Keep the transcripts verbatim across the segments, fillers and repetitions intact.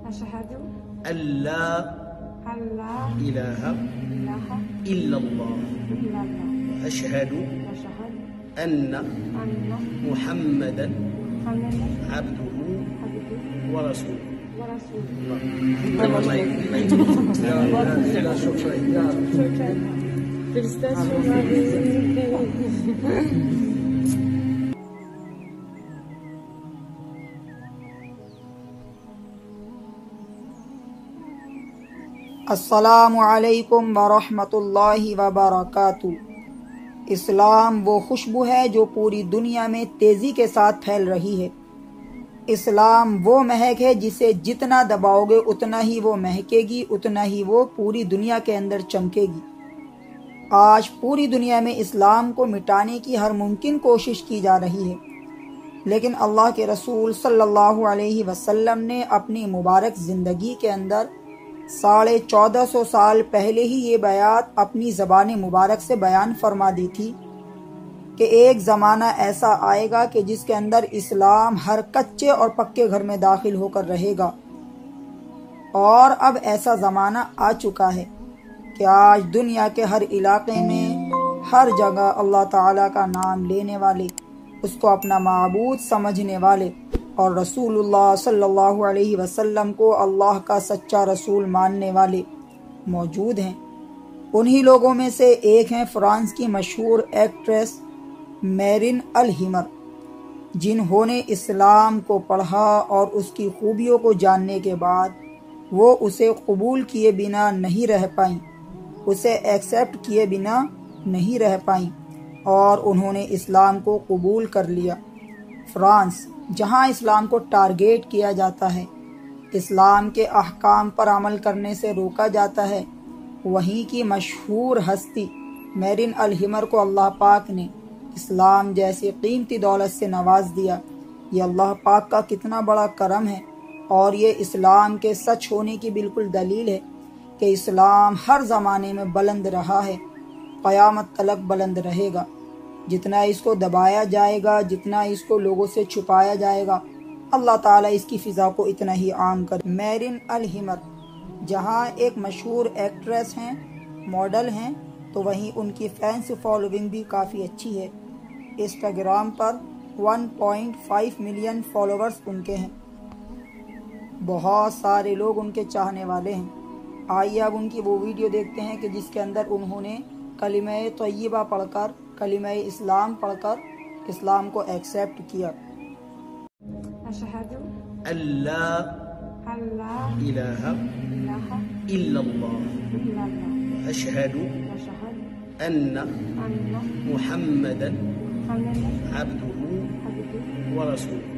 أشهد أن لا أن لا إله إله إلا الله إلا الله وأشهد وأشهد أن أن محمدا محمدا عبده عبده ورسوله. ورسوله. شكرا. السلام علیکم ورحمۃ اللہ وبرکاتہ۔ اسلام وہ خوشبو ہے جو پوری دنیا میں تیزی کے ساتھ پھیل رہی ہے۔ اسلام وہ مہک ہے جسے جتنا دباؤ گے اتنا ہی وہ مہکے گی، اتنا ہی وہ پوری دنیا کے اندر چمکے گی۔ آج پوری دنیا میں اسلام کو مٹانے کی ہر ممکن کوشش کی جا رہی ہے، لیکن اللہ کے رسول صلی اللہ علیہ وسلم نے اپنی مبارک زندگی کے اندر ساڑھے چودہ سو سال پہلے ہی یہ بیات اپنی زبان مبارک سے بیان فرما دی تھی کہ ایک زمانہ ایسا آئے گا کہ جس کے اندر اسلام ہر کچے اور پکے گھر میں داخل ہو کر رہے گا، اور اب ایسا زمانہ آ چکا ہے کہ آج دنیا کے ہر علاقے میں ہر جگہ اللہ تعالیٰ کا نام لینے والے، اس کو اپنا معبود سمجھنے والے اور رسول اللہ صلی اللہ علیہ وسلم کو اللہ کا سچا رسول ماننے والے موجود ہیں۔ انہی لوگوں میں سے ایک ہیں فرانس کی مشہور ایکٹریس میرین الہیمر، جنہوں نے اسلام کو پڑھا اور اس کی خوبیوں کو جاننے کے بعد وہ اسے قبول کیے بنا نہیں رہ پائیں، اسے ایکسیپٹ کیے بنا نہیں رہ پائیں اور انہوں نے اسلام کو قبول کر لیا۔ فرانس، جہاں اسلام کو ٹارگیٹ کیا جاتا ہے، اسلام کے احکام پر عمل کرنے سے روکا جاتا ہے، وہیں کی مشہور ہستی میرین الہیمر کو اللہ پاک نے اسلام جیسی قیمتی دولت سے نواز دیا۔ یہ اللہ پاک کا کتنا بڑا کرم ہے، اور یہ اسلام کے سچ ہونے کی بالکل دلیل ہے کہ اسلام ہر زمانے میں بلند رہا ہے، قیامت تلک بلند رہے گا۔ جتنا اس کو دبایا جائے گا، جتنا اس کو لوگوں سے چھپایا جائے گا، اللہ تعالیٰ اس کی فضا کو اتنا ہی عام کر۔ میرین الہیمر جہاں ایک مشہور ایکٹریس ہیں، ماڈل ہیں، تو وہیں ان کی فینس فالوونگ بھی کافی اچھی ہے۔ انسٹاگرام پر one point five million followers ان کے ہیں، بہت سارے لوگ ان کے چاہنے والے ہیں۔ آئیے اب ان کی وہ ویڈیو دیکھتے ہیں کہ جس کے اندر انہوں نے کلمہ طیبہ پڑھ کر، کلمہ اسلام پڑھ کر اسلام کو ایکسیپٹ کیا۔ أشهد أن لا أن لا إله إله إلا الله إلا الله وأشهد وأشهد أن أن محمدا محمدا عبده عبده ورسوله.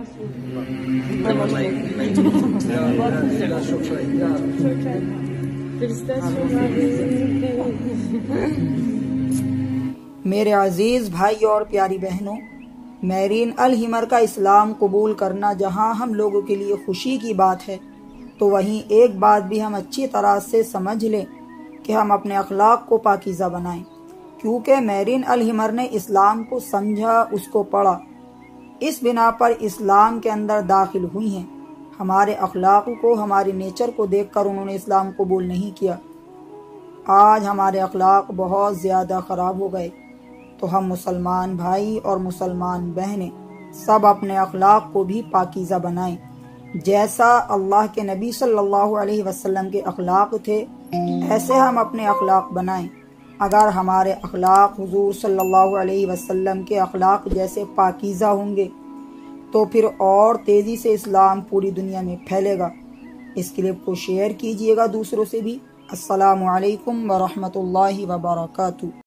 میرے عزیز بھائی اور پیاری بہنوں، میرین الہیمر کا اسلام قبول کرنا جہاں ہم لوگوں کے لیے خوشی کی بات ہے، تو وہیں ایک بات بھی ہم اچھی طرح سے سمجھ لیں کہ ہم اپنے اخلاق کو پاکیزہ بنائیں، کیونکہ میرین الہیمر نے اسلام کو سمجھا، اس کو پڑھا، اس بنا پر اسلام کے اندر داخل ہوئی ہیں۔ ہمارے اخلاق کو، ہماری نیچر کو دیکھ کر انہوں نے اسلام قبول نہیں کیا۔ آج ہمارے اخلاق بہت زیادہ خراب ہو گئے، تو ہم مسلمان بھائی اور مسلمان بہنیں سب اپنے اخلاق کو بھی پاکیزہ بنائیں، جیسا اللہ کے نبی صلی اللہ علیہ وسلم کے اخلاق تھے ایسے ہم اپنے اخلاق بنائیں۔ اگر ہمارے اخلاق حضور صلی اللہ علیہ وسلم کے اخلاق جیسے پاکیزہ ہوں گے تو پھر اور تیزی سے اسلام پوری دنیا میں پھیلے گا۔ اس کلپ کو شیئر کیجیے گا دوسروں سے بھی۔ السلام علیکم ورحمۃ اللہ وبرکاتہ۔